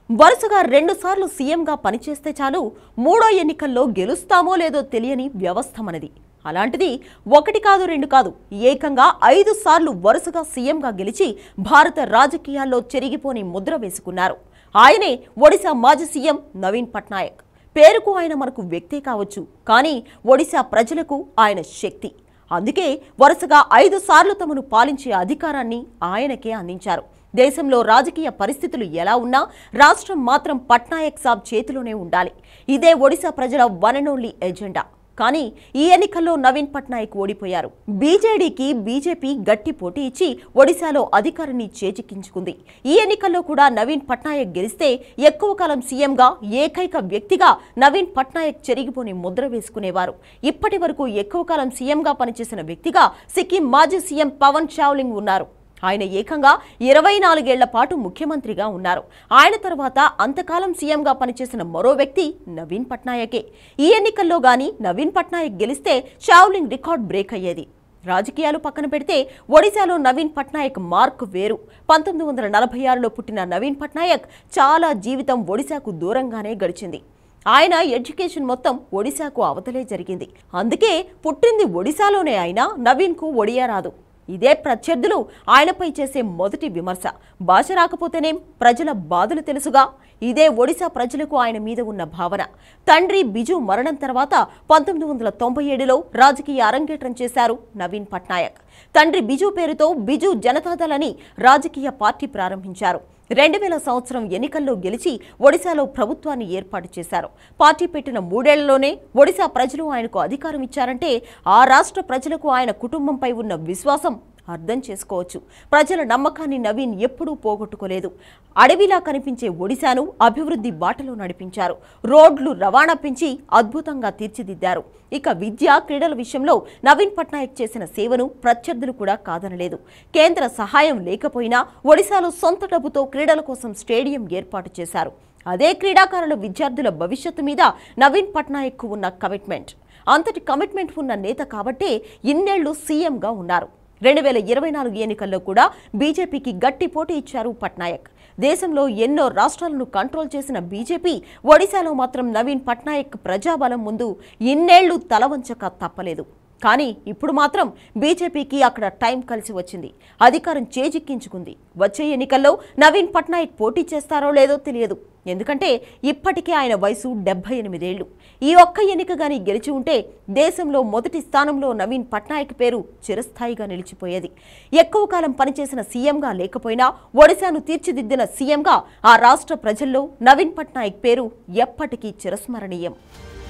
వరుసగా 2 సార్లు సీఎంగా పనిచేస్తే చాలు మూడో ఎన్నికల్లో గెలుస్తామో లేదో తెలియని వ్యవస్థ మనది. అలాంటిది ఒకటి కాదు రెండు కాదు ఏకంగా 5 సార్లు వరుసగా సీఎంగా గెలిచి భారత రాజకీయాల్లో చెరిగిపోని ముద్ర వేసుకున్నారు. ఆయనే ఒడిశా మాజీ సీఎం నవీన్ పట్నాయక్. పేరుకు ఆయన మనకు వ్యక్తే కావచ్చు, కానీ ఒడిశా ప్రజలకు ఆయన శక్తి. అందుకే వరుసగా 5 సార్లు తమను పాలించే అధికారాన్ని ఆయనకే అందించారు. దేశంలో రాజకీయ పరిస్థితులు ఎలా ఉన్నా రాష్ట్రం మాత్రం పట్నాయక్ సాబ్ చేతిలోనే ఉండాలి. ఇదే ఒడిశా ప్రజల వన్ అండ్ ఓన్లీ ఎజెండా. కానీ ఈ ఎన్నికల్లో నవీన్ పట్నాయక్ ఓడిపోయారు. బీజేడీకి బీజేపీ గట్టి పోటీ ఇచ్చి ఒడిశాలో అధికారాన్ని చేజిక్కించుకుంది. ఈ ఎన్నికల్లో కూడా నవీన్ పట్నాయక్ గెలిస్తే ఎక్కువ కాలం సీఎంగా ఏకైక వ్యక్తిగా నవీన్ పట్నాయక్ చెరిగిపోని ముద్ర వేసుకునేవారు. ఇప్పటి వరకు ఎక్కువ కాలం సీఎంగా పనిచేసిన వ్యక్తిగా సిక్కిం మాజీ సీఎం పవన్ చావ్లింగ్ ఉన్నారు. ఆయన ఏకంగా 24 ఏళ్ల పాటు ముఖ్యమంత్రిగా ఉన్నారు. ఆయన తర్వాత అంతకాలం సీఎంగా పనిచేసిన మరో వ్యక్తి నవీన్ పట్నాయకే. ఈ ఎన్నికల్లో గానీ నవీన్ పట్నాయక్ గెలిస్తే చావ్లింగ్ రికార్డ్ బ్రేక్ అయ్యేది. రాజకీయాలు పక్కన పెడితే ఒడిశాలో నవీన్ పట్నాయక్ మార్క్ వేరు. 1946లో పుట్టిన నవీన్ పట్నాయక్ చాలా జీవితం ఒడిశాకు దూరంగానే గడిచింది. ఆయన ఎడ్యుకేషన్ మొత్తం ఒడిశాకు అవతలే జరిగింది. అందుకే పుట్టింది ఒడిశాలోనే అయినా నవీన్కు ఒడియా రాదు. ఇదే ప్రత్యర్థులు ఆయనపై చేసే మొదటి విమర్శ. భాష రాకపోతేనేం, ప్రజల బాధలు తెలుసుగా. ఇదే ఒడిశా ప్రజలకు ఆయన మీద ఉన్న భావన. తండ్రి బిజు మరణం తర్వాత 1997లో రాజకీయ అరంగేట్రం చేశారు నవీన్ పట్నాయక్. తండ్రి బిజు పేరుతో బిజు జనతాదళ్ అని రాజకీయ పార్టీ ప్రారంభించారు. 2000 సంవత్సరం ఎన్నికల్లో గెలిచి ఒడిశాలో ప్రభుత్వాన్ని ఏర్పాటు చేశారు. పార్టీ పెట్టిన 3 ఏళ్లలోనే ఒడిశా ప్రజలు ఆయనకు అధికారం ఇచ్చారంటే ఆ రాష్ట్ర ప్రజలకు ఆయన కుటుంబంపై ఉన్న విశ్వాసం అర్థం చేసుకోవచ్చు. ప్రజల నమ్మకాన్ని నవీన్ ఎప్పుడూ పోగొట్టుకోలేదు. అడవిలా కనిపించే ఒడిశాను అభివృద్ధి బాటలో నడిపించారు. రోడ్లు రవాణా పెంచి అద్భుతంగా తీర్చిదిద్దారు. ఇక విద్య, క్రీడల విషయంలో నవీన్ పట్నాయక్ చేసిన సేవను ప్రత్యర్థులు కూడా కాదనలేదు. కేంద్ర సహాయం లేకపోయినా ఒడిశాలో సొంత డబ్బుతో క్రీడల కోసం స్టేడియం ఏర్పాటు చేశారు. అదే క్రీడాకారుల విద్యార్థుల భవిష్యత్తు మీద నవీన్ పట్నాయక్ ఉన్న కమిట్మెంట్. అంతటి కమిట్మెంట్ ఉన్న నేత కాబట్టే ఇన్నేళ్లు సీఎంగా ఉన్నారు. 2024 ఎన్నికల్లో కూడా బీజేపీకి గట్టి పోటీ ఇచ్చారు పట్నాయక్. దేశంలో ఎన్నో రాష్ట్రాలను కంట్రోల్ చేసిన బీజేపీ ఒడిశాలో మాత్రం నవీన్ పట్నాయక్ ప్రజాబలం ముందు ఇన్నేళ్లు తలవంచక తప్పలేదు. కానీ ఇప్పుడు మాత్రం బీజేపీకి అక్కడ టైం కలిసి వచ్చింది. అధికారం చేజిక్కించుకుంది. వచ్చే ఎన్నికల్లో నవీన్ పట్నాయక్ పోటీ చేస్తారో లేదో తెలియదు. ఎందుకంటే ఇప్పటికే ఆయన వయసు 78 ఏళ్లు. ఈ ఒక్క ఎన్నిక గానీ గెలిచి ఉంటే దేశంలో మొదటి స్థానంలో నవీన్ పట్నాయక్ పేరు చిరస్థాయిగా నిలిచిపోయేది. ఎక్కువ కాలం పనిచేసిన సీఎంగా లేకపోయినా ఒడిశాను తీర్చిదిద్దిన సీఎంగా ఆ రాష్ట్ర ప్రజల్లో నవీన్ పట్నాయక్ పేరు ఎప్పటికీ చిరస్మరణీయం.